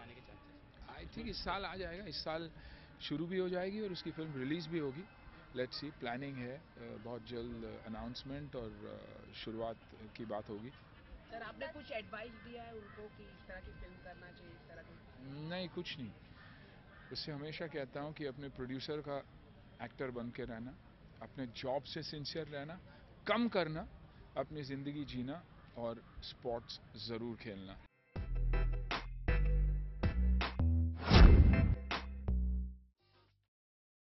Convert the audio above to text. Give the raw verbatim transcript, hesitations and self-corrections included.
आने के chances? I think इस साल आ जाएगा, इस साल शुरू भी हो जाएगी और उसकी फिल्म रिलीज़ भी होगी। लेट्स सी, प्लानिंग है, बहुत जल्द अनाउंसमेंट और शुरुआत की बात होगी। सर आपने कुछ एडवाइस दिया है उनको कि इस तरह की फिल्म करना चाहिए, इस तरह की? नहीं, कुछ नहीं। उससे हमेशा कहता हूँ कि अपने प्रोड्यूसर का एक्टर बन के रहना, अपने जॉब से सिंसियर रहना, कम करना, अपनी ज़िंदगी जीना और स्पोर्ट्स ज़रूर खेलना।